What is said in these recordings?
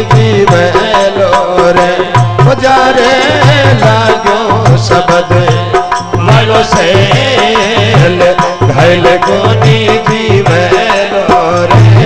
जीवेलो रे गुजारे लागो शब्द मारो सेल घायल कोनी जीवेलो रे।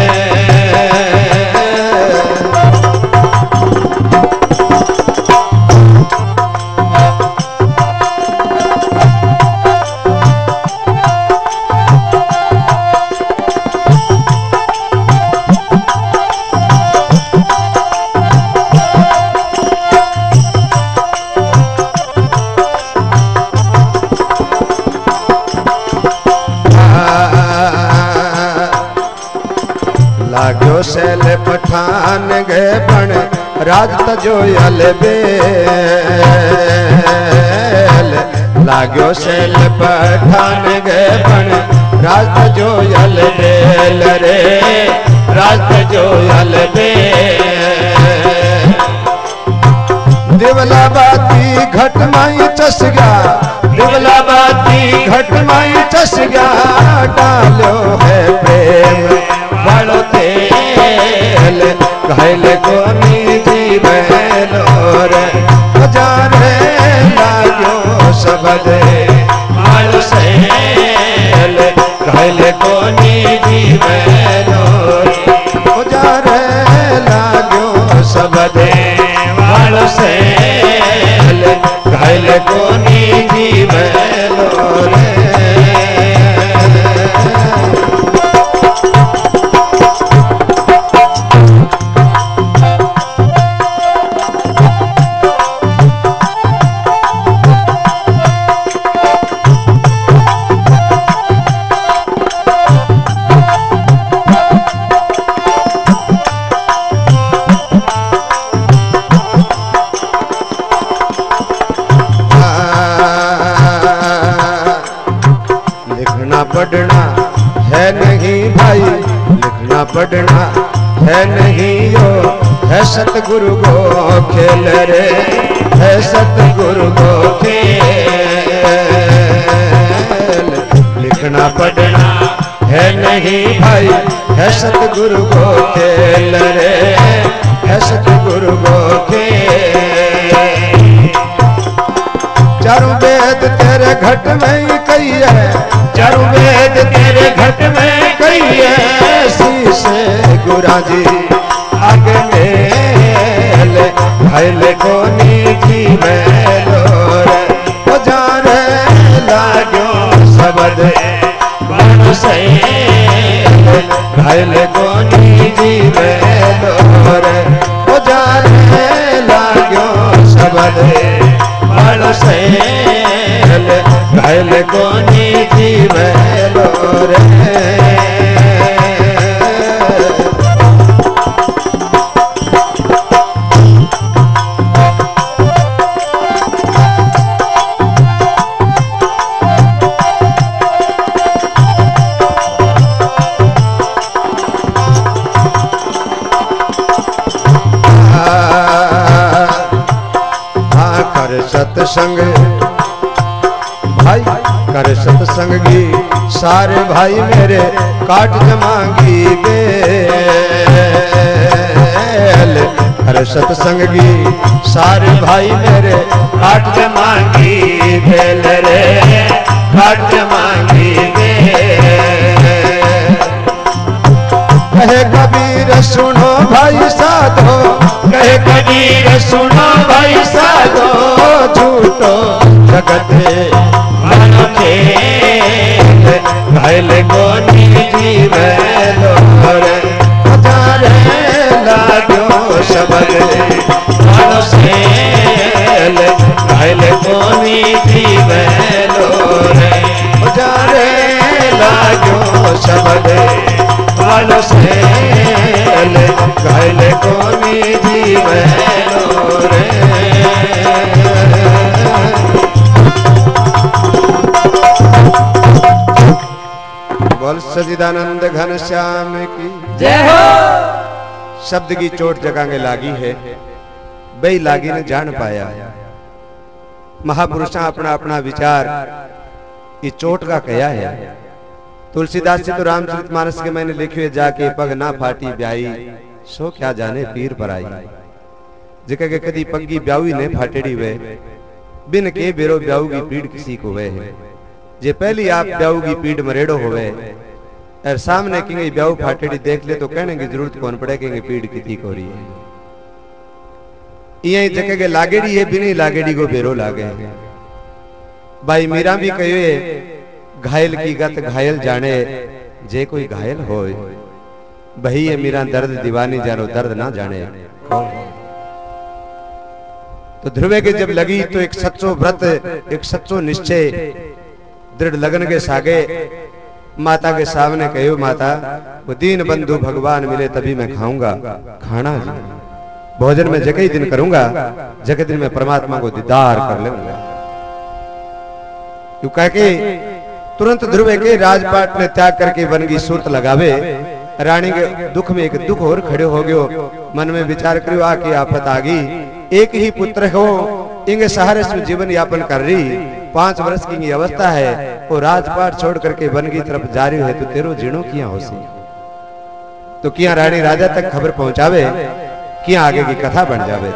लाग्यो सेल पठान गए पण राज तजो यल बेल लाग्यो सेल पठान गए पण राज तजो यल बेल रे राज तजो यल बेल। दिवला बाती घट माई चस गया दिवला बाती घट माई चस गया डालो है प्रेम वालो तेल घायल कोनी जीवेलो रे गुजारे लागो शब्द मारो सेल घायल कोनी जीवेलो रे गुजारे लागो शब्द मारो सेल घायल कोनी जीवेलो रे। पढ़ना है नहीं भाई लिखना पढ़ना है नहीं यो है सतगुरु को खेल रे है सतगुरु को खेल। लिखना पढ़ना है नहीं भाई है सतगुरु को खेल रे है सतगुरु को खेल। चारों वेद तेरे घट में ही कही है चारों वेद तेरे घट में कही है शीशे गुरा जी आगे मेल घायल कोनी जीवेलो रे गुजारे लागो शब्द मारो सेल घायल कोनी जीवेलो रे गुजारे लागो शब्द मारो सेल घायल कोनी जीवेलो रे। कर सत्संग भाई कर सत्संग की सारे भाई मेरे काट जमांगी बेल। कर सत्संग की सारे भाई मेरे काट जमांगी बेल रे काट जमांगी बेल। कहे कबीर सुनो भाई साधो कहे कबीर सुनो भाई साधो झूठो जगत मन खेल घायल कोनी जीवेलो रे गुजारे लागो शब्द मारो सेल घायल कोनी जीवेलो रे गुजारे लागो शब्द मारो सेल घायल कोनी जीवेलो रे। बोल सच्चिदानंद घनश्याम की जय हो। शब्द की चोट जगांगे लागी है बई लागी ने जान पाया। महापुरुषा अपना अपना विचार ये चोट का कया है। तुलसीदास जी तो रामचरितमानस के मैंने लिखे जाके पग ना फाटी ब्याई सो क्या जाने पीर पर आई। जेके के कदी पग्गी ब्यावी ने फाटेड़ी वे बिन के बेरो ब्याऊ की पीड़ किसी को वे जे पहली आप ब्याऊ की पीड़ मरेड़ो होवे और सामने की ब्याऊ फाटेड़ी देख ले तो कहने की जरूरत कौन पड़े कि पीड़ किसी को रही है। यही जगह के लागेड़ी है बिनी लागेड़ी को बेरो लागे। भाई मीरा भी कहे घायल की गत घायल जाने जे कोई घायल हो भई ये मीरा दर्द दीवानी जानो दर्द ना जाने। तो ध्रुवे के जब लगी तो एक सच्चो व्रत एक सच्चो निश्चय दृढ़ लगन के सागे माता के सामने कहो माता वो दीन बंधु भगवान मिले तभी मैं खाऊंगा खाना भोजन में जगह ही दिन करूंगा जगह दिन में परमात्मा को दीदार कर लूंगा। क्यों कह के तुरंत ध्रुवे के राजपाट ने त्याग करके वन की सूरत लगावे। रानी के दुख में एक दुख और खड़े हो गयो मन में विचार करियो आके आफत आ गई। एक ही पुत्र हो इंगे सहारे से जीवन यापन कर रही 5 वर्ष की अवस्था है वो राजपाट छोड़ करके वन की तरफ जा रही है तो तेरो जीणो किया हो सी तो किया रानी राजा तक खबर पहुंचावे किया आगे की कथा बन जावे।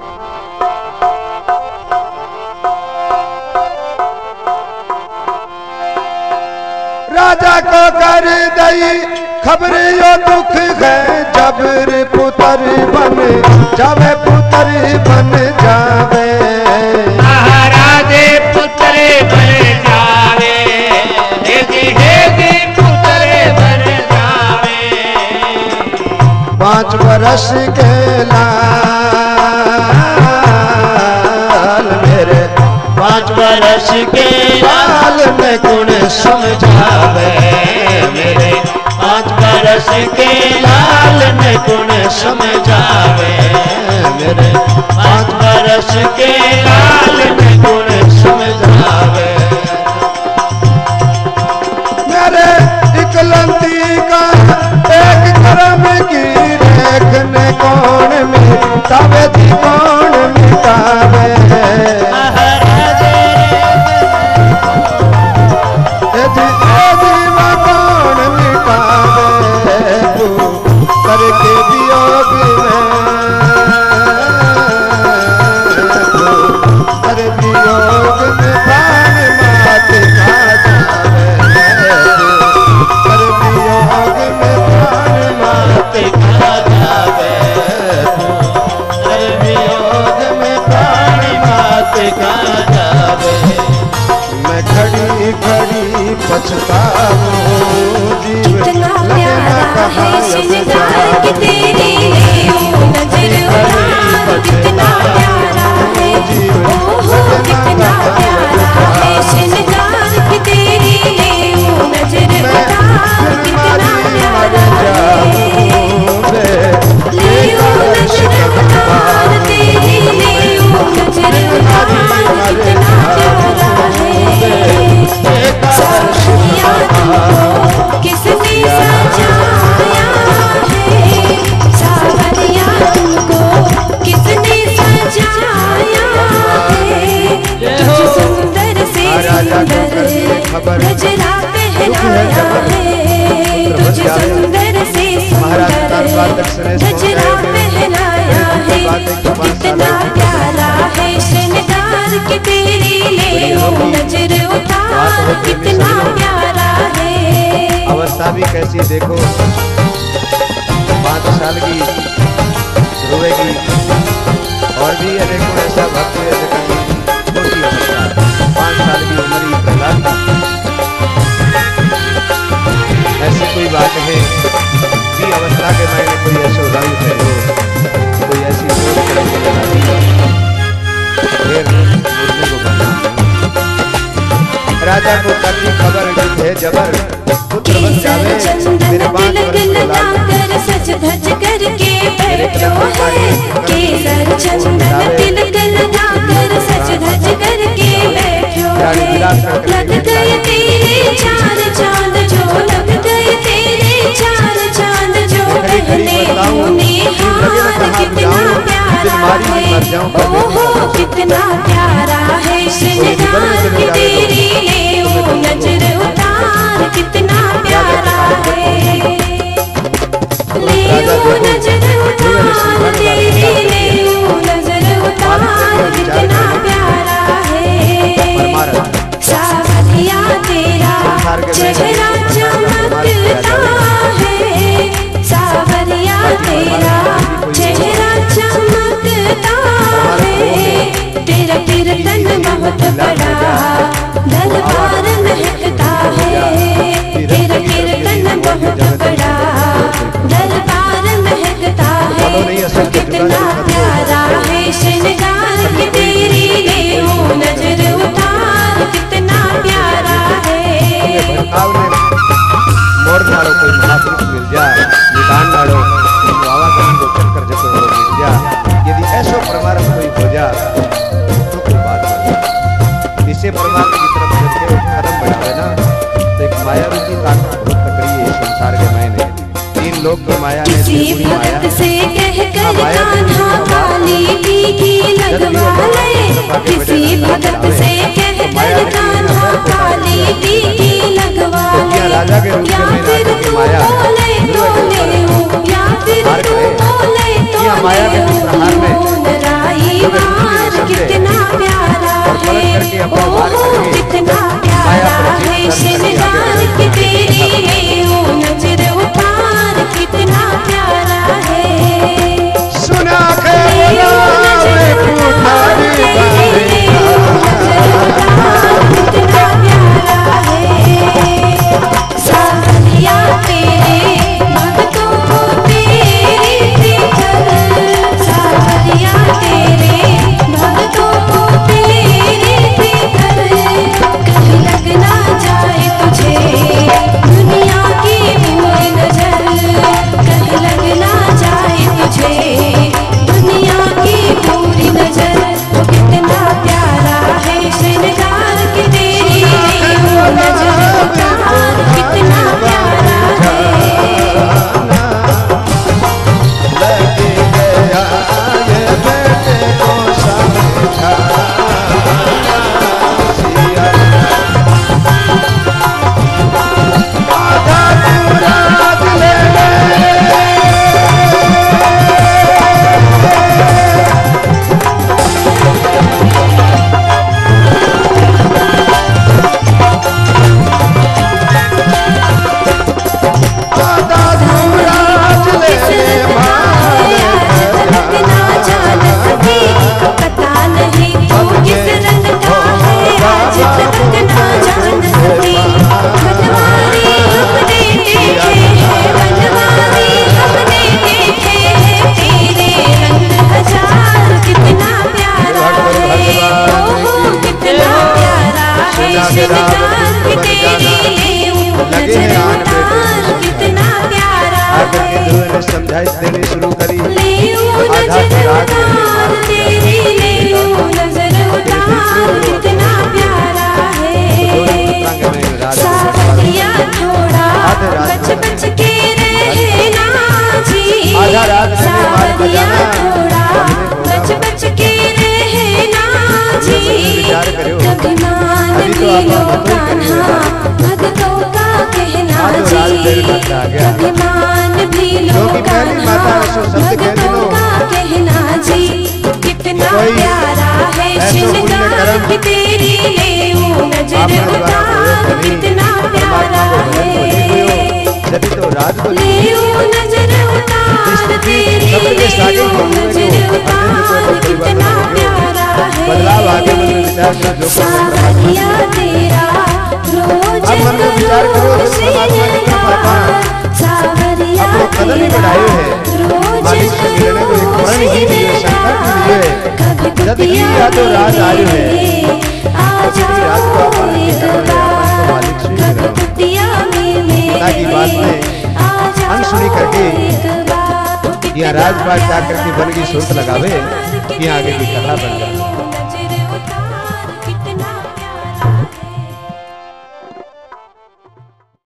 राजा को कर दई खबर यो दुख है जबर पुत्र बन जावे पुत्र बन जावे महाराजे पुत्र बन जावे हे पुत्र बन जावे 5 वर्ष के लाल मेरे 5 वर्ष के लाल में गुण समझावे मेरे 5 वर्ष के लाल में गुण समझावे मेरे 5 वर्ष के लाल में गुण समझावे मेरे इकलौती का एक कर्म की रेखने कौन मिटावे थी कौन मिटावे करके वियोग में प्राण मात खा जावे कर वियोग में प्राण मात खा जावे कर वियोग में प्राण मात खा जावे मैं खड़ी खड़ी पछताऊं कितना प्यारा है श्रृंगार की तेरी नजर उतार कितना प्यारा है ओहो कितना प्यारा है श्रृंगार की तेरी नजर उतार कितना प्यारा है लियो नजर उतार तेरी नजर उतार कितना प्यारा है साथिया तुमको किसने सजाया है सावरिया तुमको किसने सजाया है तुझ सुंदर से सुंदर गजरा पहनाया है तुझ सुंदर से सुंदर गजरा पहनाया है कितना प्यारा है श्रृंगार के तेरी ले नजर उतार कितना प्यारा है। अवस्था भी कैसी देखो 5 साल की ध्रुवे की और भी अनेकों ऐसा भक्त छोटी अवस्था 5 साल की उम्र ही प्रहलाद ऐसी कोई बात है कि अवस्था के मायने कोई ऐसा उदाहरण है जो कोई ऐसी सोच करके लगाती है फिर मुझे को बनना राजा को करनी खबर है जबर पुत्र बन जावे मेरे 5 वर्ष लगाकर सज धज करके बैठो है केसर चंदन तिलक लगाकर सज धज करके बैठो है लग गए तेरे 4 चांद जो लग गए तेरे 4 चांद जो पहले तूने हार कितना प्यारा है ओहो कितना प्यारा है श्रृंगार की तेरी ले नजर उतार कितना प्यारा है ले नजर बड़ा दरबार महकता है तेरा कीर्तन बहुत बड़ा दरबार महकता है कितना प्यारा है श्रृंगार के तेरी ले नजर उतार कितना प्यारा है मोड़ नाड़ो कोई महापुरुष मिल जा निदान नाड़ो बाबा का गोचर कर जब वो मिल जा यदि ऐसा परमार्थ कोई हो जा तो कोई बात नहीं। इसे परमार्थ की तरफ जब के कदम बढ़ावे ना तो एक माया रूपी ताकत बहुत तकड़ी है संसार के मायने तीन लोग की माया ने किसी भक्त से कहकर कान्हा काली टीकी लगवा ले किसी भक्त से कहकर कान्हा काली टीकी लगवा ले राजा के रूप में फिर तू बोले तो ले या फिर तू बोले तो माया के प्रहार में राई मार कितना प्यारा है ओ कितना प्यारा है श्रृंगार के तेरी ले नजर उतार कितना प्यारा है सुना के कितना प्यारा है सावरिया तेरे भक्तों को तेरे देखकर सावरिया तेरे भक्तों को तेरे देखकर कहीं लग ना जाए तुझे दुनिया की बुरी नजर कहीं लग ना जाए तुझे दुनिया की बुरी नजर वो कितना प्यारा है श्रृंगार के तेरी वो नजर उतार कितना प्यारा है लग गया ये बेटे को समझा आधा पूरा दिल समझाइश देनी शुरू करी आधा रात तेरी ले नजर उतार कितना प्यारा है सावरिया थोड़ा बच बच के रहना जी सावरिया थोड़ा बच बच के रहना जी कभी मान भी लो कान्हा भक्तों का कहना जी कभी मान भी लो कान्हा भक्तों का कहना जी कितना प्यारा है श्रृंगार की तेरी ले नजर उतार कितना प्यारा है ले नजर उतार तेरी ले नजर उतार कितना प्यारा है सावरिया तेरा रोज करो श्रृंगार सावरिया तेरा रोज करो श्रृंगार कभी कुटिया में आ जाओ एक बार कभी कुटिया में आ जाओ एक बार यहाँ राजपाट जाकर के बन की सूरत लगावे यहाँ आगे की कथा बन जाए।